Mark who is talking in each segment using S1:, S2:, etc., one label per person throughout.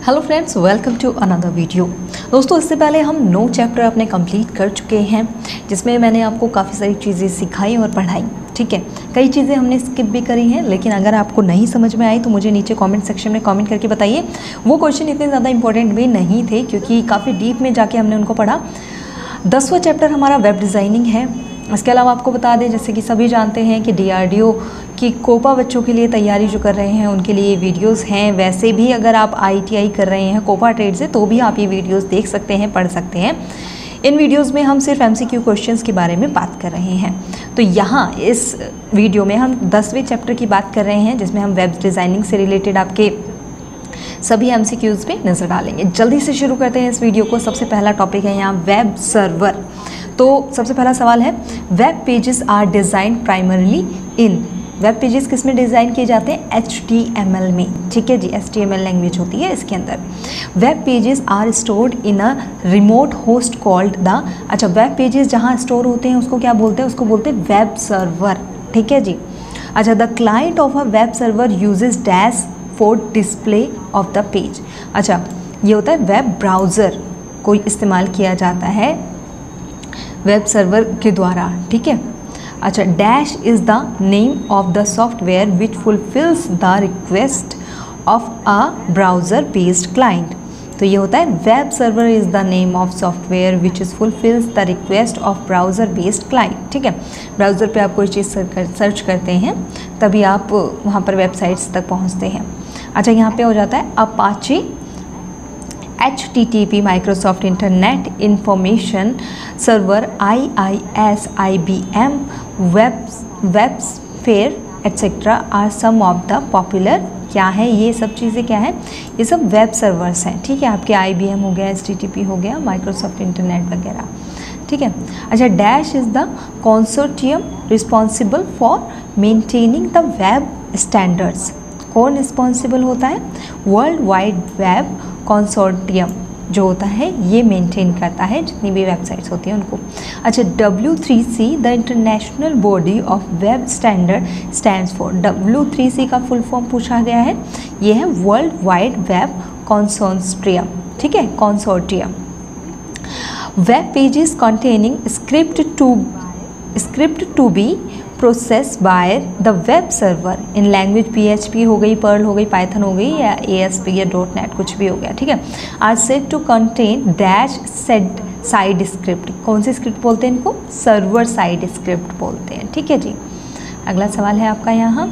S1: Hello friends, welcome to another video. दोस्तों, इससे पहले हम 9 चैप्टर अपने कंप्लीट कर चुके हैं, जिसमें मैंने आपको काफ़ी सारी चीज़ें सिखाई और पढ़ाई। ठीक है, कई चीज़ें हमने स्किप भी करी हैं, लेकिन अगर आपको नहीं समझ में आई तो मुझे नीचे कमेंट सेक्शन में कमेंट करके बताइए। वो क्वेश्चन इतने ज़्यादा इंपॉर्टेंट भी नहीं थे, क्योंकि काफ़ी डीप में जाके हमने उनको पढ़ा। 10वां चैप्टर हमारा वेब डिज़ाइनिंग है। इसके अलावा आपको बता दें, जैसे कि सभी जानते हैं कि DRDO की कोपा बच्चों के लिए तैयारी जो कर रहे हैं उनके लिए वीडियोस हैं। वैसे भी अगर आप ITI कर रहे हैं कोपा ट्रेड से, तो भी आप ये वीडियोस देख सकते हैं, पढ़ सकते हैं। इन वीडियोस में हम सिर्फ MCQ क्वेश्चंस के बारे में बात कर रहे हैं। तो यहाँ इस वीडियो में हम 10वें चैप्टर की बात कर रहे हैं, जिसमें हम वेब डिज़ाइनिंग से रिलेटेड आपके सभी MCQs पे नज़र डालेंगे। जल्दी से शुरू करते हैं इस वीडियो को। सबसे पहला टॉपिक है यहाँ वेब सर्वर। तो सबसे पहला सवाल है, web pages are design primarily in. Web pages किस में डिज़ाइन किए जाते हैं? HTML में। ठीक है जी, HTML लैंग्वेज होती है इसके अंदर। Web pages are stored in a remote host called the. अच्छा, वेब पेजेस जहाँ स्टोर होते हैं उसको क्या बोलते हैं? उसको बोलते हैं वेब सर्वर। ठीक है जी। अच्छा, the client of a web server uses dash for display of the page. अच्छा, ये होता है वेब ब्राउज़र को इस्तेमाल किया जाता है वेब सर्वर के द्वारा। ठीक है। अच्छा, dash is the name of the software which fulfils the request of a browser based client. तो ये होता है web server is the name of software which is fulfils the request of browser based client. ठीक है, browser पे आप कोई चीज़ search करते हैं तभी आप वहाँ पर वेबसाइट्स तक पहुँचते हैं। अच्छा, यहाँ पे हो जाता है Apache HTTP Microsoft Internet Information Server IIS IBM WebSphere etcetera are some of the popular. क्या है ये सब चीज़ें? क्या है ये सब? वेब सर्वर्स हैं। ठीक है, आपके IBM हो गया, HTTP हो गया, माइक्रोसॉफ्ट इंटरनेट वगैरह। ठीक है। अच्छा, dash is the consortium responsible for maintaining the web standards. कौन रिस्पॉन्सिबल होता है? वर्ल्ड वाइड वेब कंसोर्टियम जो होता है ये मेंटेन करता है जितनी भी वेबसाइट्स होती हैं उनको। अच्छा, W3C the international body of web standard stands for. W3C का फुल फॉर्म पूछा गया है, ये है वर्ल्ड वाइड वेब कंसोर्टियम। ठीक है, consortium. Web pages containing script to be process by the web server in language PHP हो गई, पर्ल हो गई, पाइथन हो गई, या ASP या .NET कुछ भी हो गया। ठीक है, are said to contain dash said side script. कौन सी स्क्रिप्ट बोलते हैं इनको? सर्वर साइड स्क्रिप्ट बोलते हैं। ठीक है जी। अगला सवाल है आपका यहाँ,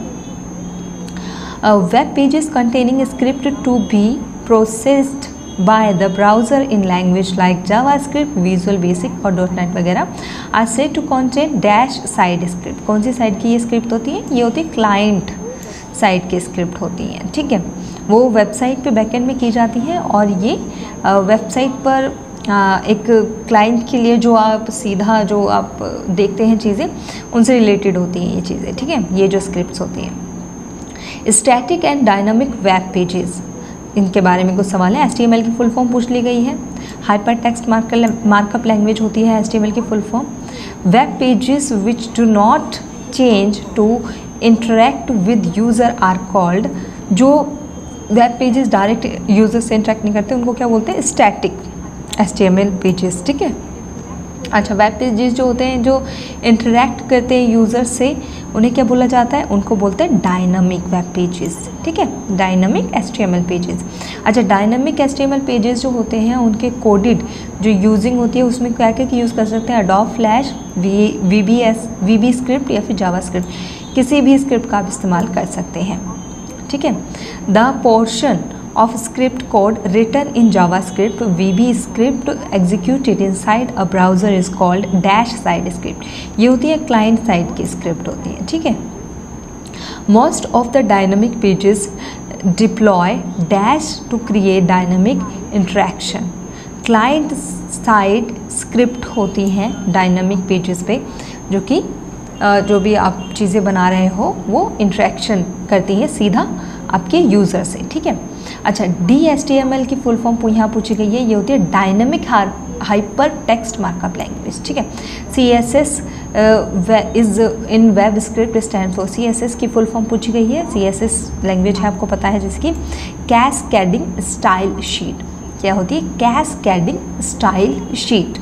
S1: web pages containing script to be processed by the browser in language like JavaScript, Visual Basic और .NET वगैरह are said to contain dash side script। कौन सी साइड की ये स्क्रिप्ट होती है? ये होती है क्लाइंट साइड की स्क्रिप्ट होती हैं। ठीक है, वो वेबसाइट पे बैकएंड में की जाती है, और ये वेबसाइट पर एक क्लाइंट के लिए जो आप सीधा जो आप देखते हैं चीज़ें, उनसे रिलेटेड होती हैं ये चीज़ें। ठीक है, ये जो स्क्रिप्ट्स होती हैं। Static and dynamic web pages, इनके बारे में कुछ सवाल है। HTML की फुल फॉर्म पूछ ली गई है। हाइपर टेक्स्ट मार्कअप लैंग्वेज होती है HTML की full form. Web pages which do not change to interact with user are called. जो वेब पेजेस डायरेक्ट यूज़र से इंटरेक्ट नहीं करते उनको क्या बोलते हैं? Static HTML pages. ठीक है। अच्छा, वेब पेजेस जो होते हैं जो इंटरेक्ट करते हैं यूज़र से, उन्हें क्या बोला जाता है? उनको बोलते हैं डायनामिक वेब पेजेस। ठीक है, डायनामिक HTML पेजेस। अच्छा, डायनामिक HTML पेजेस जो होते हैं उनके कोडेड जो यूजिंग होती है उसमें क्या क्या यूज़ कर सकते हैं? Adobe Flash, VB स्क्रिप्ट या फिर जावास्क्रिप्ट, किसी भी स्क्रिप्ट का आप इस्तेमाल कर सकते हैं। ठीक है। The portion of script code written in JavaScript, VB script executed inside a browser is called dash side script। ये होती है क्लाइंट साइड की स्क्रिप्ट होती है। ठीक है। Most of the dynamic pages deploy dash to create dynamic interaction। Client side script होती हैं डायनामिक पेजेस पे, जो कि जो भी आप चीज़ें बना रहे हो वो इंटरेक्शन करती हैं सीधा आपके यूज़र से। ठीक है। अच्छा, DHTML की फुल फॉर्म यहाँ पूछी गई है, ये होती है dynamic hyper text markup language, ठीक है। CSS is in web script stand for, CSS की फुल फॉर्म पूछी गई है। CSS लैंग्वेज है, आपको पता है, जिसकी कैस्केडिंग स्टाइल शीट। क्या होती है? Cascading style sheet.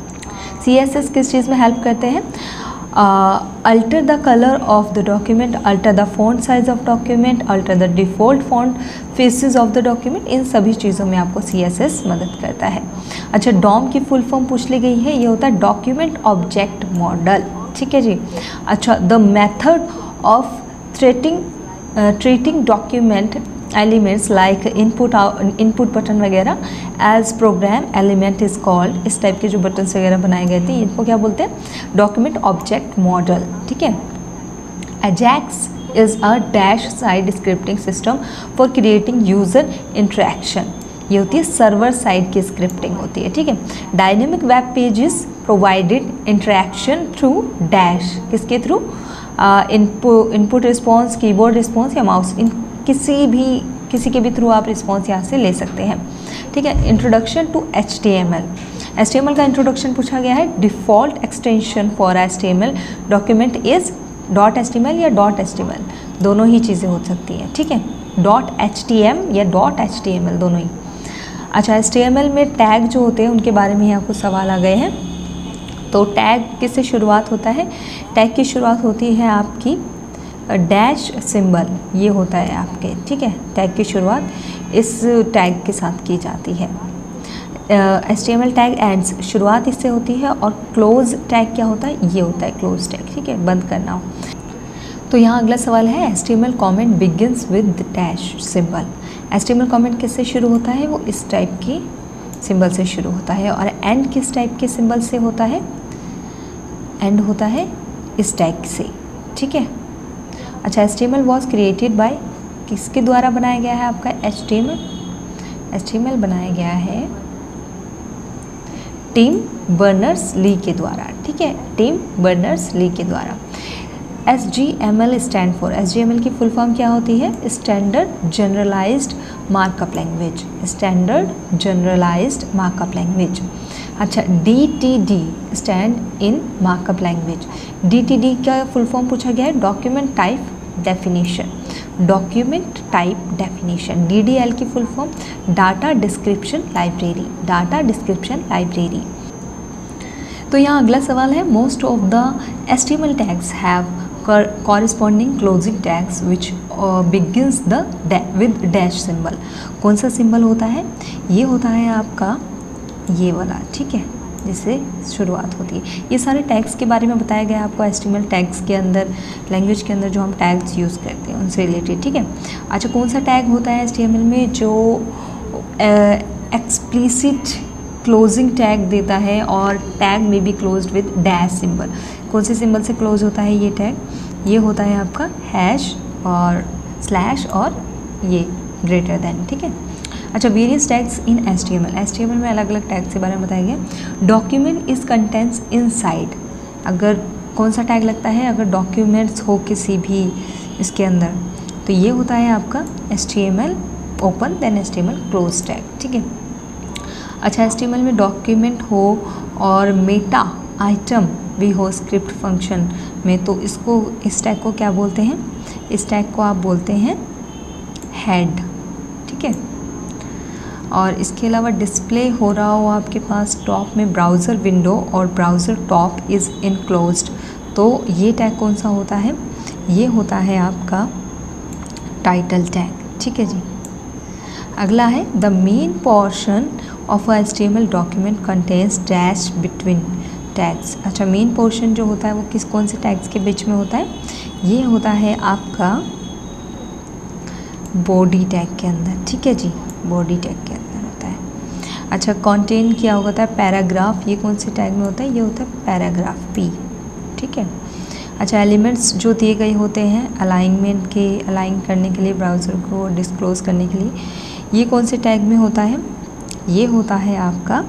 S1: CSS किस चीज़ में हेल्प करते हैं? Alter the colour of the document, alter the font size of document, alter the default font faces of the document, इन सभी चीज़ों में आपको CSS मदद करता है। अच्छा, DOM की फुल फॉर्म पूछ ली गई है, ये होता है डॉक्यूमेंट ऑब्जेक्ट मॉडल, ठीक है जी। अच्छा, the method of treating document elements like input button वगैरह as program element is called, इस टाइप के जो बटन्स वगैरह बनाए गए थे इनको क्या बोलते हैं? डॉक्यूमेंट ऑब्जेक्ट मॉडल, ठीक है। Ajax is a dash side scripting system for creating user interaction, ये होती है सर्वर साइड की स्क्रिप्टिंग होती है, ठीक है। Dynamic web pages provided interaction through dash, किसके थ्रू? इनपुट रिस्पॉन्स, कीबोर्ड रिस्पॉन्स या माउस, इन किसी के भी थ्रू आप रिस्पॉन्स यहाँ से ले सकते हैं, ठीक है। इंट्रोडक्शन टू HTML का इंट्रोडक्शन पूछा गया है। Default extension for HTML document is .html या .html, दोनों ही चीज़ें हो सकती हैं, ठीक है। .htm या .html दोनों ही। अच्छा, HTML में टैग जो होते हैं उनके बारे में यहाँ कुछ सवाल आ गए हैं। तो टैग किससे शुरुआत होता है? टैग की शुरुआत होती है आपकी डैश सिंबल, ये होता है आपके, ठीक है। टैग की शुरुआत इस टैग के साथ की जाती है। HTML टैग एंड्स, शुरुआत इससे होती है। और क्लोज टैग क्या होता है? ये होता है क्लोज टैग, ठीक है, बंद करना हो। तो यहाँ अगला सवाल है, HTML comment begins with dash symbol. HTML comment किससे शुरू होता है? वो इस टाइप की सिंबल से शुरू होता है। और एंड किस टाइप के सिंबल से होता है? एंड होता है इस टैग से, ठीक है। अच्छा, HTML वॉज क्रिएटेड बाय, किसके द्वारा बनाया गया है आपका HTML बनाया गया है टिम बर्नर्स-ली के द्वारा, ठीक है, टिम बर्नर्स-ली के द्वारा। SGML स्टैंड फॉर, SGML की फुल फॉर्म क्या होती है? Standard generalised markup language, standard generalised markup language. अच्छा, DTD stand in markup language. DTD का फुल फॉर्म पूछा गया है, document type definition, document type definition. DDL की full form data description library, data description library. तो यहाँ अगला सवाल है, most of the HTML tags have corresponding closing tags which begins with dash symbol। कौन सा सिंबल होता है? ये होता है आपका ये वाला, ठीक है, जिससे शुरुआत होती है। ये सारे टैग्स के बारे में बताया गया आपको HTML टैग्स के अंदर, लैंग्वेज के अंदर जो हम टैग्स यूज़ करते हैं उनसे रिलेटेड, ठीक है। अच्छा, कौन सा टैग होता है HTML में जो एक्सप्लिसिट क्लोजिंग टैग देता है और टैग में be closed with dash symbol? कौन से सिंबल से क्लोज होता है ये टैग? ये होता है आपका हैश और स्लैश और ये ग्रेटर देन, ठीक है। अच्छा, वेरियस टैग्स इन HTML में अलग अलग टैग्स के बारे में बताया गया। डॉक्यूमेंट इज कंटेंट्स इनसाइड, अगर कौन सा टैग लगता है? अगर डॉक्यूमेंट्स हो किसी भी इसके अंदर, तो ये होता है आपका HTML open then HTML close tag, ठीक है। अच्छा, HTML में डॉक्यूमेंट हो और मेटा आइटम भी हो स्क्रिप्ट फंक्शन में, तो इसको, इस टैग को क्या बोलते हैं? इस टैग को आप बोलते हैं हेड, ठीक है। और इसके अलावा डिस्प्ले हो रहा हो आपके पास टॉप में ब्राउज़र विंडो और ब्राउज़र टॉप इज़ इनक्लोज्ड, तो ये टैग कौन सा होता है? ये होता है आपका टाइटल टैग, ठीक है जी। अगला है, the main portion of a HTML document contains dash between tags. अच्छा, मेन पोर्शन जो होता है वो कौन से टैग्स के बीच में होता है? ये होता है आपका बॉडी टैग के अंदर, ठीक है जी, बॉडी टैग के अंदर होता है। अच्छा, कंटेन क्या होता है? पैराग्राफ, ये कौन से टैग में होता है? ये होता है पैराग्राफ P, ठीक है। अच्छा, एलिमेंट्स जो दिए गए होते हैं अलाइन करने के लिए, ब्राउज़र को डिस्क्लोज करने के लिए, ये कौन से टैग में होता है? ये होता है आपका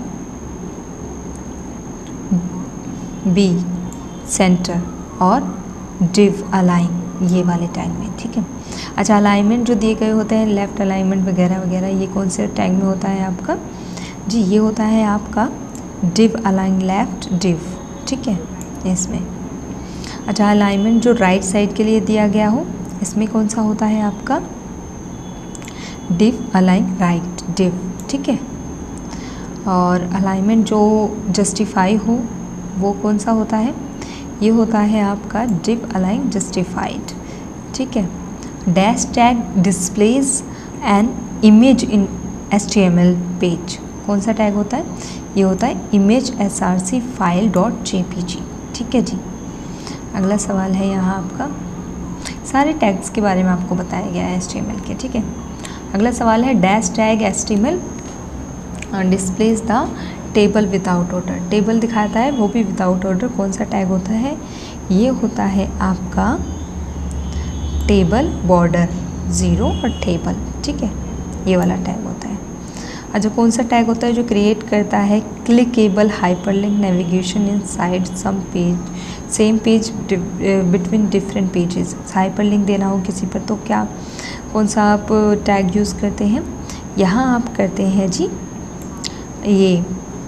S1: B सेंटर और div अलाइन, ये वाले टैग में, ठीक है। अच्छा, अलाइनमेंट जो दिए गए होते हैं, लेफ़्ट अलाइनमेंट वगैरह वगैरह, ये कौन से टैग में होता है आपका जी? ये होता है आपका डिव अलाइन लेफ़्ट डिव, ठीक है, इसमें। अच्छा, अलाइनमेंट जो राइट साइड के लिए दिया गया हो, इसमें कौन सा होता है आपका? डिव अलाइन राइट डिव, ठीक है। और अलाइनमेंट जो जस्टिफाई हो वो कौन सा होता है? ये होता है आपका डिव अलाइन जस्टिफाइड, ठीक है। Dash tag displays an image in HTML page, कौन सा टैग होता है? ये होता है इमेज src फाइल .jpg, ठीक है जी। अगला सवाल है यहाँ आपका, सारे टैग्स के बारे में आपको बताया गया है HTML के, ठीक है। अगला सवाल है dash tag HTML displays the table without order, table दिखाता है वो भी विदाउट ऑर्डर, कौन सा टैग होता है? ये होता है आपका टेबल बॉर्डर 0 और टेबल, ठीक है, ये वाला टैग होता है। अच्छा, कौन सा टैग होता है जो क्रिएट करता है clickable hyperlink navigation inside some page, same page between different pages? Hyperlink देना हो किसी पर तो क्या, कौन सा आप टैग यूज़ करते हैं? यहाँ आप करते हैं जी ये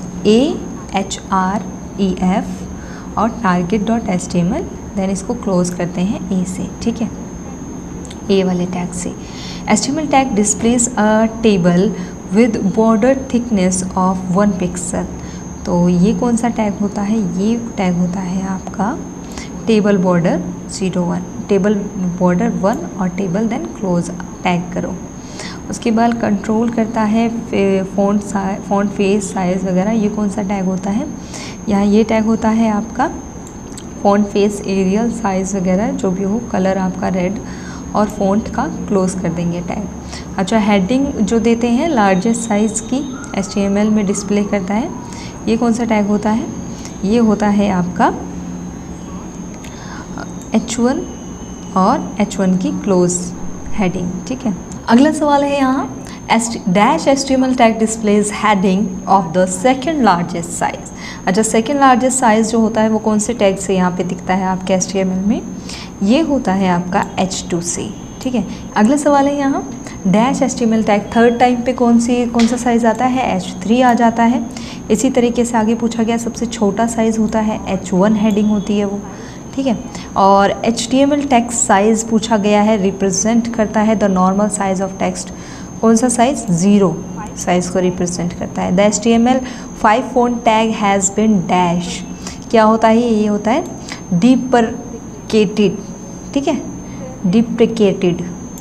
S1: AHREF और target.html, देन इसको क्लोज करते हैं A से, ठीक है, ए वाले टैग से। HTML tag displays a table with border thickness of 1 pixel, तो ये कौन सा टैग होता है? ये टैग होता है आपका टेबल बॉर्डर 01, टेबल बॉर्डर 1 और टेबल देन क्लोज टैग करो। उसके बाद कंट्रोल करता है फ़ॉन्ट फेस साइज़ वगैरह, ये कौन सा टैग होता है? यहाँ ये टैग होता है आपका फ़ॉन्ट फेस एरियल साइज़ वगैरह जो भी हो, कलर आपका रेड और फ़ॉन्ट का क्लोज कर देंगे टैग। अच्छा, हेडिंग जो देते हैं लार्जेस्ट साइज़ की HTML में डिस्प्ले करता है, ये कौन सा टैग होता है? ये होता है आपका H1 और H1 की क्लोज हेडिंग, ठीक है। अगला सवाल है यहाँ dash HTML tag displays heading of the second largest size. अच्छा, सेकेंड लार्जेस्ट साइज़ जो होता है वो कौन से टैग से यहाँ पे दिखता है आपके HTML में? ये होता है आपका H2 से, ठीक है। अगला सवाल है यहाँ dash HTML tag third time पे कौन सा साइज़ आता है? H3 आ जाता है। इसी तरीके से आगे पूछा गया सबसे छोटा साइज़ होता है H1 हेडिंग होती है वो, ठीक है। और HTML टेक्स्ट साइज़ पूछा गया है, रिप्रेजेंट करता है the normal size of text, कौन सा साइज़? 0 साइज़ को रिप्रेजेंट करता है। The HTML5 font tag has been dash, क्या होता है? ये होता है डिप्रिकेटेड, ठीक है, डिप्रिकेटेड।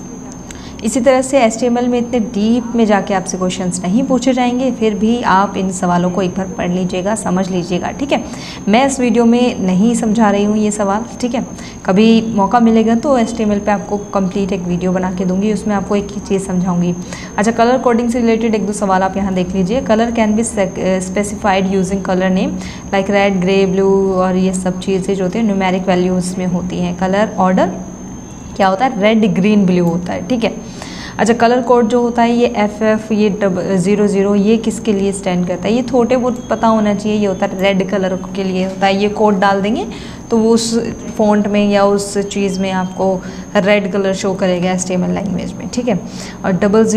S1: इसी तरह से HTML में इतने डीप में जाके आपसे क्वेश्चंस नहीं पूछे जाएंगे, फिर भी आप इन सवालों को एक बार पढ़ लीजिएगा, समझ लीजिएगा, ठीक है। मैं इस वीडियो में नहीं समझा रही हूँ ये सवाल, ठीक है। कभी मौका मिलेगा तो HTML पे आपको कंप्लीट एक वीडियो बना के दूंगी, उसमें आपको एक ही चीज़ समझाऊंगी। अच्छा, कलर कोडिंग से रिलेटेड 1-2 सवाल आप यहाँ देख लीजिए। Colour can be specified using colour name like red, grey, blue, और ये सब चीज़ें जो होती हैं न्यूमेरिक वैल्यूज़ में होती हैं। कलर ऑर्डर क्या होता है? रेड, ग्रीन, ब्लू होता है, ठीक है। अच्छा, कलर कोड जो होता है ये FF, ये 00, ये किसके लिए स्टैंड करता है? ये थोड़े बहुत पता होना चाहिए। ये होता है रेड कलर के लिए होता है, ये कोड डाल देंगे तो वो उस फॉन्ट में या उस चीज़ में आपको रेड कलर शो करेगा HTML लैंग्वेज में, ठीक है। और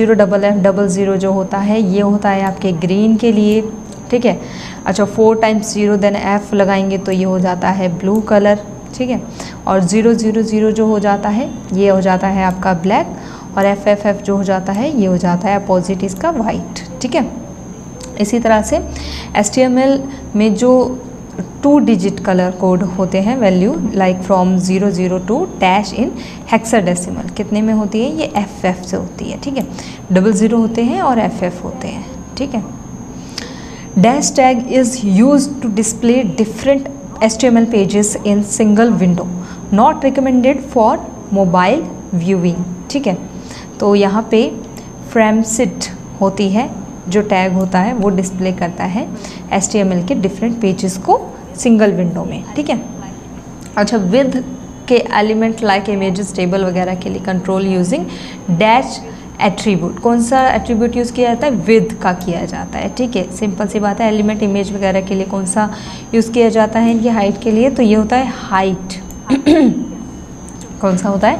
S1: 00FF जो होता है ये होता है आपके ग्रीन के लिए, ठीक है। अच्छा, 4 टाइम्स 0 देन F लगाएंगे तो ये हो जाता है ब्लू कलर, ठीक है। और 000 जो हो जाता है ये हो जाता है आपका ब्लैक, और FFF जो हो जाता है ये हो जाता है अपोजिट इसका वाइट, ठीक है। इसी तरह से HTML में जो 2 डिजिट कलर कोड होते हैं value like from 00 to dash in hexadecimal, कितने में होती है? ये FF से होती है, ठीक है। 00 होते हैं और FF होते हैं, ठीक है। Dash tag is use to display different HTML pages in single window, not recommended for mobile viewing, ठीक है। तो यहाँ पे फ्रेमसिट होती है जो टैग होता है वो डिस्प्ले करता है HTML के डिफरेंट पेजेस को सिंगल विंडो में, ठीक है। अच्छा, विद के एलिमेंट लाइक इमेजेस, टेबल वगैरह के लिए कंट्रोल यूजिंग डैश एट्रीब्यूट, कौन सा एट्रीब्यूट यूज़ किया जाता है? विद का किया जाता है, ठीक है। सिंपल सी बात है। एलिमेंट इमेज वगैरह के लिए कौन सा यूज़ किया जाता है इनकी हाइट के लिए? तो ये होता है हाइट। कौन सा होता है?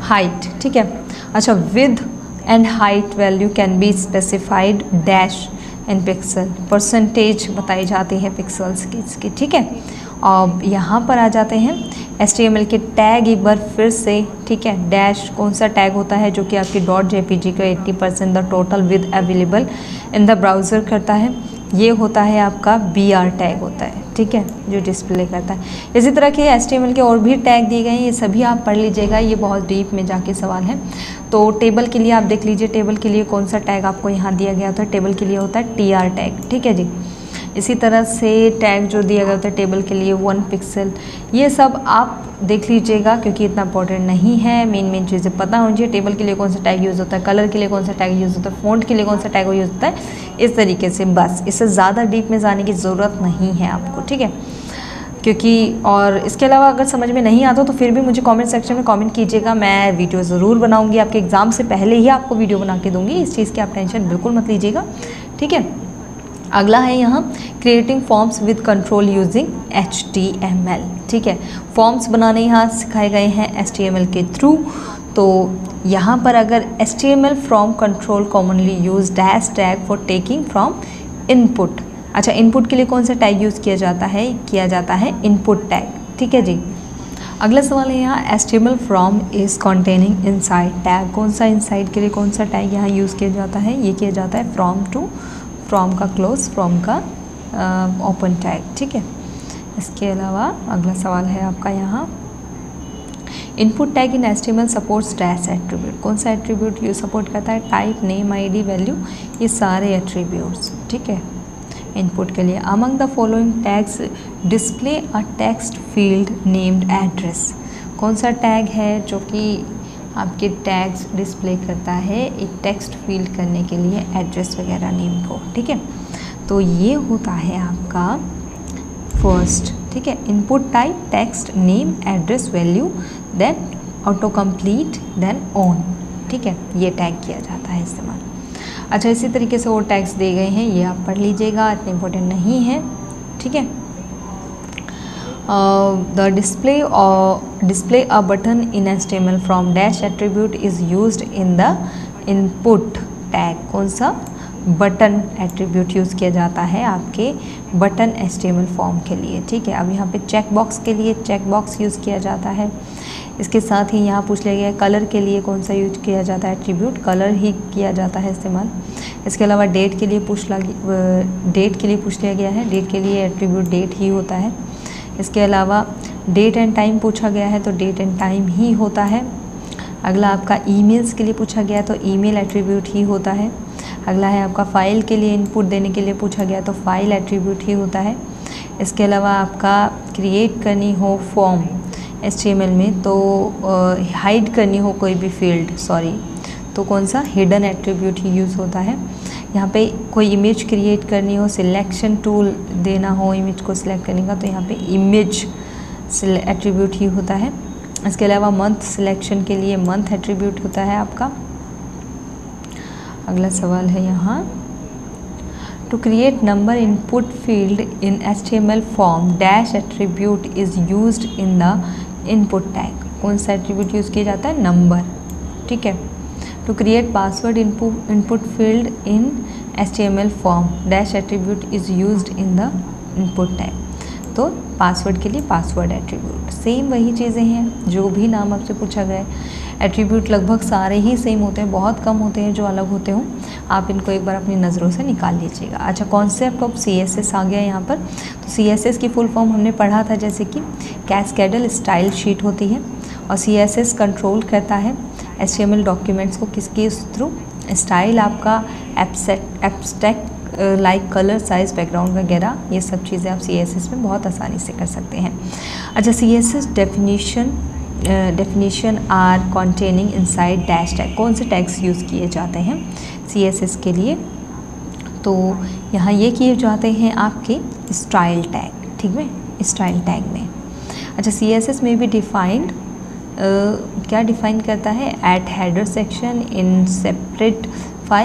S1: हाइट, ठीक है। अच्छा, width and height value can be specified dash and pixel, percentage बताई जाती है पिक्सल्स की इसकी, ठीक है। अब यहाँ पर आ जाते हैं HTML के टैग एक बार फिर से, ठीक है। डैश कौन सा टैग होता है जो कि आपकी .jpg का 80% the total width available in the browser करता है, ये होता है आपका BR टैग होता है, ठीक है, जो डिस्प्ले करता है। इसी तरह के HTML के और भी टैग दिए गए हैं, ये सभी आप पढ़ लीजिएगा, ये बहुत डीप में जाके सवाल है। तो टेबल के लिए आप देख लीजिए, टेबल के लिए कौन सा टैग आपको यहाँ दिया गया होता है, टेबल के लिए होता है TR टैग, ठीक है जी। इसी तरह से टैग जो दिया गया होता है टेबल के लिए 1 पिक्सल, ये सब आप देख लीजिएगा क्योंकि इतना इंपॉर्टेंट नहीं है। मेन चीज़ें पता होनी चाहिए, टेबल के लिए कौन सा टैग यूज़ होता है, कलर के लिए कौन सा टैग यूज़ होता है, फ़ॉन्ट के लिए कौन सा टैग यूज़ होता है, इस तरीके से। बस इससे ज़्यादा डीप में जाने की ज़रूरत नहीं है आपको, ठीक है। क्योंकि और इसके अलावा अगर समझ में नहीं आता तो फिर भी मुझे कमेंट सेक्शन में कमेंट कीजिएगा, मैं वीडियो ज़रूर बनाऊंगी, आपके एग्ज़ाम से पहले ही आपको वीडियो बना के दूंगी, इस चीज़ की आप टेंशन बिल्कुल मत लीजिएगा, ठीक है। अगला है यहाँ creating forms with control using HTML, ठीक है। फॉर्म्स बनाने यहाँ सिखाए गए हैं HTML के थ्रू। तो यहाँ पर अगर HTML form control commonly use dash tag for taking form input. अच्छा, इनपुट के लिए कौन सा टैग यूज़ किया जाता है इनपुट टैग, ठीक है जी। अगला सवाल है यहाँ HTML form is containing inside tag, कौन सा इनसाइड के लिए कौन सा टैग यहाँ यूज़ किया जाता है, ये किया जाता है फ्रॉम टू, फ्रॉम का क्लोज, फ्रॉम का ओपन टैग, ठीक है। इसके अलावा अगला सवाल है आपका यहाँ input tag in HTML supports dash attribute, कौन सा एट्रीब्यूट ये सपोर्ट करता है, टाइप, नेम, ID, वैल्यू, ये सारे एट्रीब्यूट्स, ठीक है। इनपुट के लिए among the following tags display a text field named address, कौन सा टैग है जो कि आपके टैग्स डिस्प्ले करता है एक टेक्स्ट फील्ड करने के लिए एड्रेस वगैरह नेम को, ठीक है। तो ये होता है आपका फर्स्ट, ठीक है। Input type text name address value, then auto complete, then on, ठीक है, ये टैग किया जाता है इस्तेमाल। अच्छा, इसी तरीके से और टैग्स दिए गए हैं, ये आप पढ़ लीजिएगा, इतने इंपॉर्टेंट नहीं है, ठीक है। The display a button in HTML from dash attribute is used in the input tag, कौन सा बटन एट्रीब्यूट यूज़ किया जाता है आपके बटन HTML फॉर्म के लिए, ठीक है। अब यहाँ पे चेक बॉक्स के लिए चेक बॉक्स यूज़ किया जाता है। इसके साथ ही यहाँ पूछ लिया गया कलर के लिए कौन सा यूज किया जाता है एट्रीब्यूट, कलर ही किया जाता है इस्तेमाल। इसके अलावा डेट के लिए पूछ लिया गया है, डेट के लिए एट्रीब्यूट डेट ही होता है। इसके अलावा डेट एंड टाइम पूछा गया है तो डेट एंड टाइम ही होता है। अगला आपका ईमेल्स के लिए पूछा गया तो ईमेल एट्रीब्यूट ही होता है। अगला है आपका फ़ाइल के लिए इनपुट देने के लिए पूछा गया तो फाइल एट्रीब्यूट ही होता है। इसके अलावा आपका क्रिएट करनी हो फॉर्म HTML में तो हाइड करनी हो कोई भी फील्ड तो कौन सा हिडन एट्रीब्यूट ही यूज़ होता है। यहाँ पे कोई इमेज क्रिएट करनी हो, सिलेक्शन टूल देना हो इमेज को सिलेक्ट करने का तो यहाँ पे इमेज एट्रीब्यूट ही होता है। इसके अलावा मंथ सिलेक्शन के लिए मंथ एट्रीब्यूट होता है आपका। अगला सवाल है यहाँ to create number input field in HTML form dash attribute is used in the input tag, कौन सा एट्रीब्यूट यूज़ किया जाता है नंबर, ठीक है। To create password input field in HTML form dash attribute is used in the input tag, तो password के लिए पासवर्ड एट्रीब्यूट। सेम वही चीज़ें हैं जो भी नाम आपसे पूछा गया है। एट्रीब्यूट लगभग सारे ही सेम होते हैं, बहुत कम होते हैं जो अलग होते हों। आप इनको एक बार अपनी नज़रों से निकाल लीजिएगा। अच्छा, कॉन्सेप्ट ऑफ CSS आ गया यहाँ पर। तो CSS की फुल फॉर्म हमने पढ़ा था, जैसे कि कैस्केडल स्टाइल शीट होती है और CSS कंट्रोल करता है HTML डॉक्यूमेंट्स को किसके थ्रू, स्टाइल आपका abstract like colour, size, background वगैरह, ये सब चीज़ें आप CSS में बहुत आसानी से कर सकते हैं। अच्छा, CSS definition are containing inside dash tag, कौन से टैग्स यूज़ किए जाते हैं CSS के लिए, तो यहाँ ये किए जाते हैं आपके स्टाइल टैग, ठीक है, स्टाइल टैग में। अच्छा, CSS में भी डिफाइंड क्या डिफाइन करता है, at header section in separate file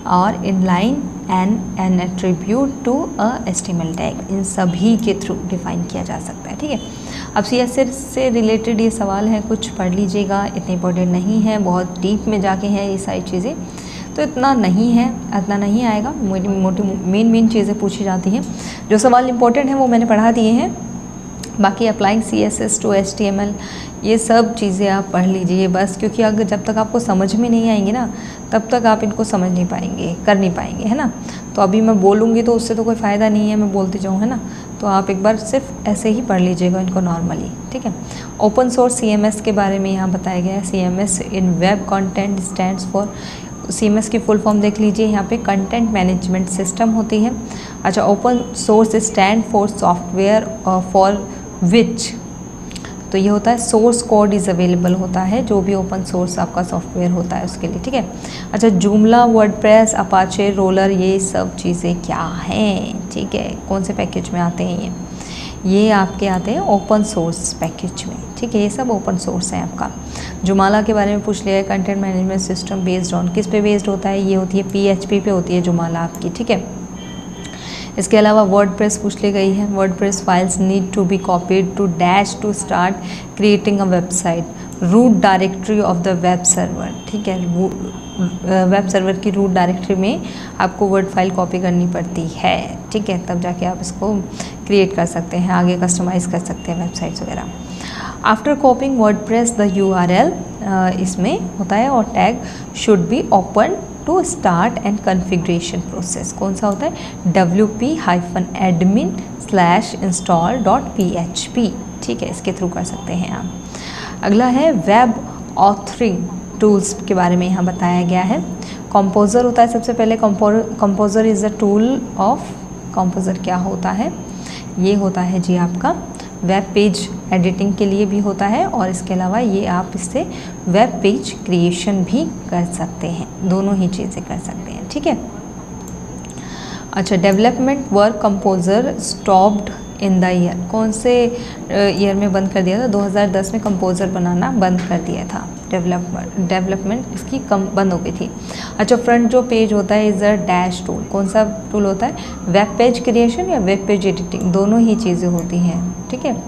S1: और inline and an attribute to a HTML tag, इन सभी के थ्रू डिफाइन किया जा सकता है। ठीक है, अब CSS से रिलेटेड ये सवाल है, कुछ पढ़ लीजिएगा, इतने इंपॉर्टेंट नहीं है, बहुत डीप में जाके हैं ये सारी चीज़ें, तो इतना नहीं है, इतना नहीं आएगा। मोटी मेन चीज़ें पूछी जाती हैं, जो सवाल इंपॉर्टेंट हैं वो मैंने पढ़ा दिए हैं। बाकी अप्लाइंग CSS टू HTML ये सब चीज़ें आप पढ़ लीजिए बस, क्योंकि अगर जब तक आपको समझ में नहीं आएंगे ना, तब तक आप इनको समझ नहीं पाएंगे, कर नहीं पाएंगे, है ना। तो अभी मैं बोलूँगी तो उससे तो कोई फ़ायदा नहीं है, मैं बोलती जाऊँ, है ना। तो आप एक बार सिर्फ ऐसे ही पढ़ लीजिएगा इनको नॉर्मली। ठीक है, ओपन सोर्स CMS के बारे में यहाँ बताया गया है। CMS in web content stands for, CMS की फुल फॉर्म देख लीजिए, यहाँ पे कंटेंट मैनेजमेंट सिस्टम होती है। अच्छा, open source stand for software for which, तो ये होता है सोर्स कोड इज़ अवेलेबल होता है, जो भी ओपन सोर्स आपका सॉफ्टवेयर होता है उसके लिए। ठीक है, अच्छा, जूमला, वर्डप्रेस, अपाचे, रोलर, ये सब चीज़ें क्या हैं? ठीक है, कौन से पैकेज में आते हैं ये आपके आते हैं ओपन सोर्स पैकेज में। ठीक है, ये सब ओपन सोर्स है आपका। जुमाला के बारे में पूछ लिया है, content management system based on, किस पे बेस्ड होता है? ये होती है PHP पे होती है जुमाला आपकी। ठीक है, इसके अलावा वर्डप्रेस पूछ ली गई है। WordPress files need to be copied to dash to start creating a website, root directory of the web server. ठीक है, वेब सर्वर की रूट डायरेक्टरी में आपको वर्ड फाइल कॉपी करनी पड़ती है। ठीक है, तब जाके आप इसको क्रिएट कर सकते हैं, आगे कस्टमाइज़ कर सकते हैं वेबसाइट्स वगैरह। After copying WordPress the URL इसमें होता है, और tag should be open to start and configuration process. कौन सा होता है? wp-admin/install.php। ठीक है, इसके थ्रू कर सकते हैं आप। अगला है वेब ऑथरिंग टूल्स के बारे में यहाँ बताया गया है। कंपोजर होता है सबसे पहले। Composer is a tool of, composer क्या होता है? ये होता है जी आपका वेब पेज एडिटिंग के लिए भी होता है, और इसके अलावा ये आप इससे वेब पेज क्रिएशन भी कर सकते हैं, दोनों ही चीज़ें कर सकते हैं। ठीक है, अच्छा, development work composer stopped in the year, कौन से ईयर में बंद कर दिया था? 2010 में कंपोजर बनाना बंद कर दिया था। डेवलपमेंट इसकी कम बंद हो गई थी। अच्छा, फ्रंट जो पेज होता है इज़ अ डैश टूल, कौन सा टूल होता है? वेब पेज क्रिएशन या वेब पेज एडिटिंग, दोनों ही चीज़ें होती हैं। ठीक है,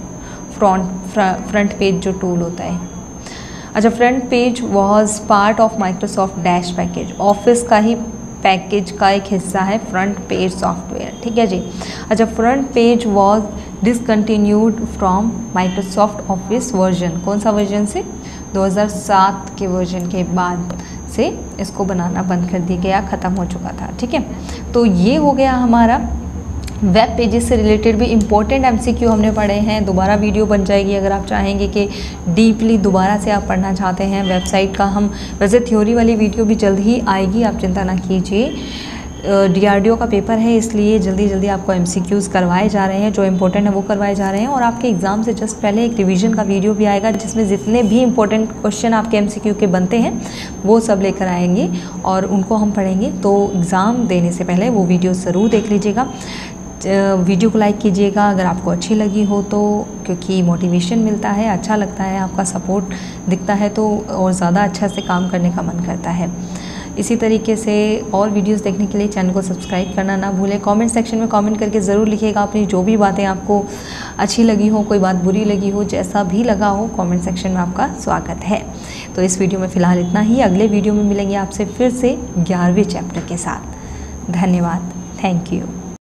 S1: फ्रंट पेज जो टूल होता है। अच्छा, front page was part of Microsoft dash package, office का ही पैकेज का एक हिस्सा है फ्रंट पेज सॉफ्टवेयर। ठीक है जी। अच्छा, front page was discontinued from Microsoft office version, कौन सा वर्जन से? 2007 के वर्जन के बाद से इसको बनाना बंद कर दिया गया, ख़त्म हो चुका था। ठीक है, तो ये हो गया हमारा वेब पेजेस से रिलेटेड भी इम्पोर्टेंट MCQ हमने पढ़े हैं। दोबारा वीडियो बन जाएगी अगर आप चाहेंगे कि डीपली दोबारा से आप पढ़ना चाहते हैं वेबसाइट का। हम वैसे थ्योरी वाली वीडियो भी जल्द ही आएगी, आप चिंता ना कीजिए। DRDO का पेपर है, इसलिए जल्दी जल्दी आपको MCQs करवाए जा रहे हैं, जो इम्पोर्टेंट है वो करवाए जा रहे हैं। और आपके एग्ज़ाम से जस्ट पहले एक रिवीजन का वीडियो भी आएगा, जिसमें जितने भी इम्पोर्टेंट क्वेश्चन आपके MCQ के बनते हैं वो सब लेकर आएंगे और उनको हम पढ़ेंगे। तो एग्ज़ाम देने से पहले वो वीडियो ज़रूर देख लीजिएगा। वीडियो को लाइक कीजिएगा अगर आपको अच्छी लगी हो तो, क्योंकि मोटिवेशन मिलता है, अच्छा लगता है, आपका सपोर्ट दिखता है तो और ज़्यादा अच्छा से काम करने का मन करता है। इसी तरीके से और वीडियोस देखने के लिए चैनल को सब्सक्राइब करना ना भूलें। कमेंट सेक्शन में कमेंट करके ज़रूर लिखिएगा अपनी जो भी बातें आपको अच्छी लगी हो, कोई बात बुरी लगी हो, जैसा भी लगा हो, कमेंट सेक्शन में आपका स्वागत है। तो इस वीडियो में फ़िलहाल इतना ही, अगले वीडियो में मिलेंगे आपसे फिर से 11वें चैप्टर के साथ। धन्यवाद, थैंक यू।